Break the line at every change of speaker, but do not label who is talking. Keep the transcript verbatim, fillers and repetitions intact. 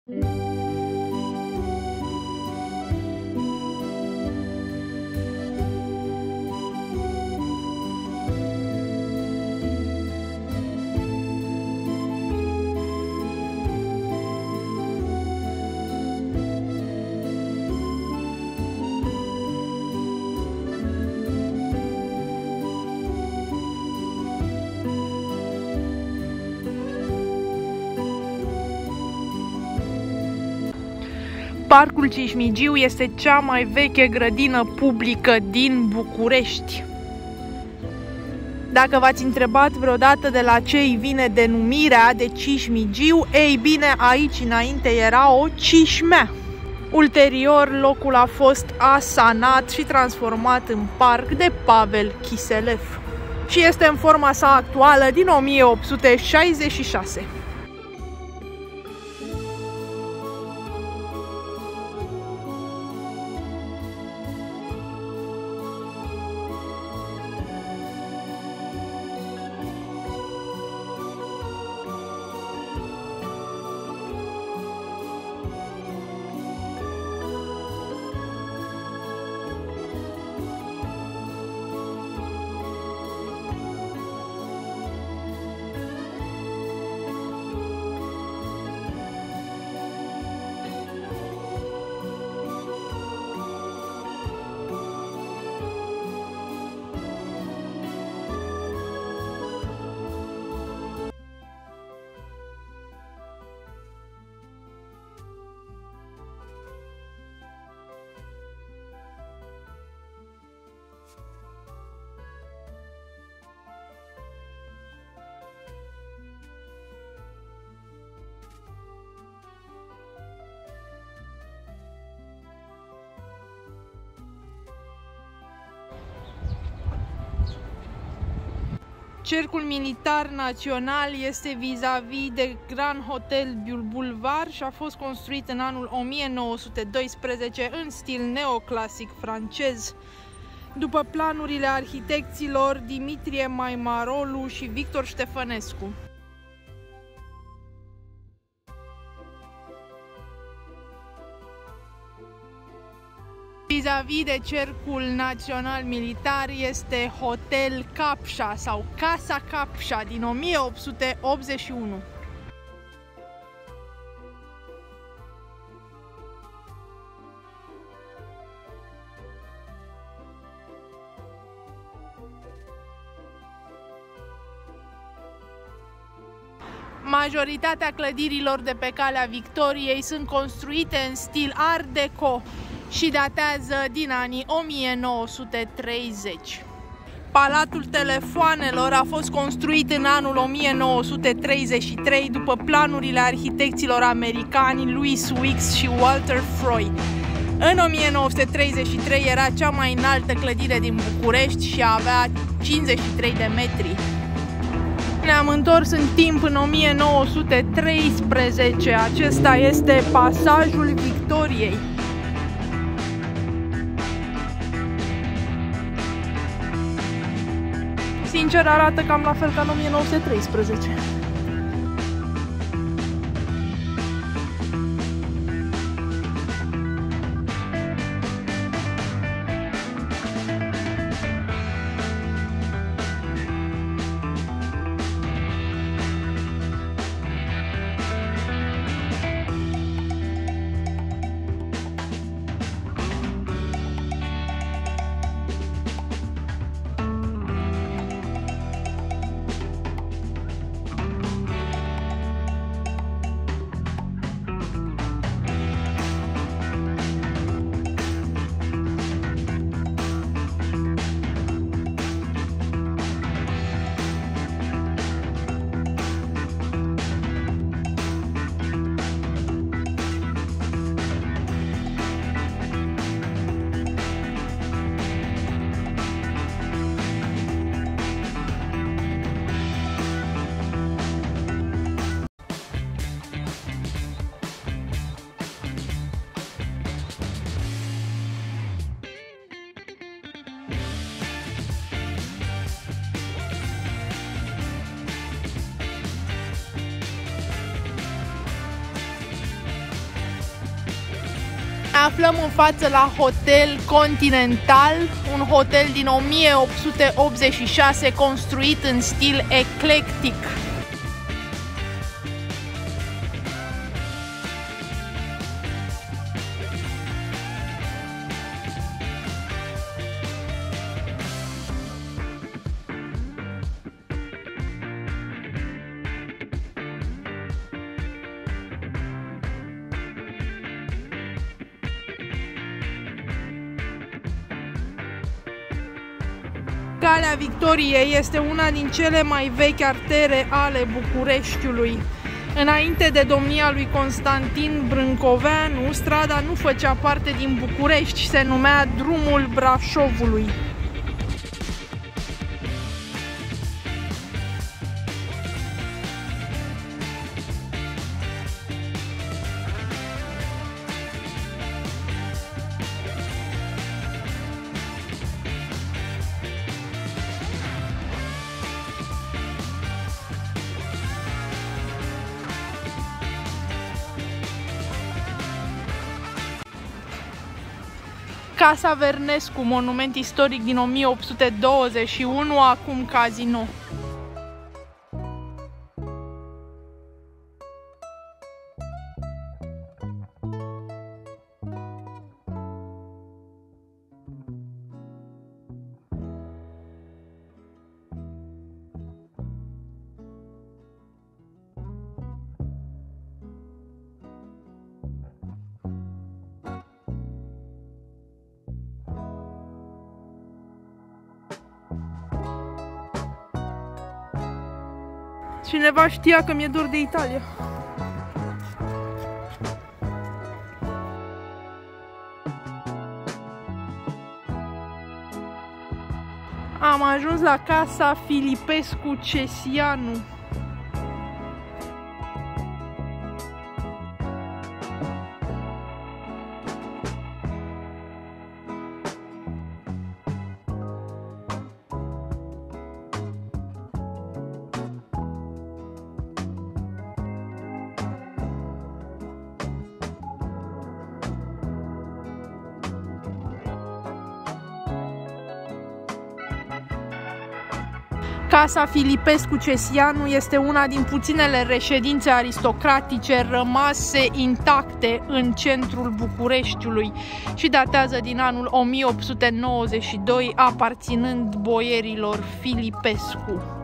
Parcul Cismigiu este cea mai veche grădină publică din București. Dacă v-ați întrebat vreodată de la ce îi vine denumirea de Cismigiu, ei bine, aici înainte era o cișmea. Ulterior, locul a fost asanat și transformat în parc de Pavel Chiselev și este în forma sa actuală din o mie opt sute șaizeci și șase. Cercul Militar Național este vis-a-vis de Grand Hotel Boulevard și a fost construit în anul o mie nouă sute doisprezece în stil neoclasic francez, după planurile arhitecților Dimitrie Maimarolu și Victor Ștefănescu. Vis-a-vis de Cercul Național Militar este Hotel Capșa sau Casa Capșa din o mie opt sute optzeci și unu. Majoritatea clădirilor de pe Calea Victoriei sunt construite în stil Art Deco și datează din anii o mie nouă sute treizeci. Palatul Telefoanelor a fost construit în anul o mie nouă sute treizeci și trei după planurile arhitecților americani Louis Wicks și Walter Freud. În o mie nouă sute treizeci și trei era cea mai înaltă clădire din București și avea cincizeci și trei de metri. Ne-am întors în timp în o mie nouă sute treisprezece. Acesta este Pasajul Victoriei. Sincer, arată cam la fel ca în o mie nouă sute treisprezece. aflăm în față la Hotel Continental, un hotel din o mie opt sute optzeci și șase construit în stil eclectic. Calea Victoriei este una din cele mai vechi artere ale Bucureștiului. Înainte de domnia lui Constantin Brâncoveanu, strada nu făcea parte din București, se numea Drumul Brașovului. Casa Vernescu, monument istoric din o mie opt sute douăzeci și unu, acum casino. Cineva știa că mi-e dor de Italia. Am ajuns la casa Filipescu Cesianu. Casa Filipescu Cesianu este una din puținele reședințe aristocratice rămase intacte în centrul Bucureștiului și datează din anul o mie opt sute nouăzeci și doi, aparținând boierilor Filipescu.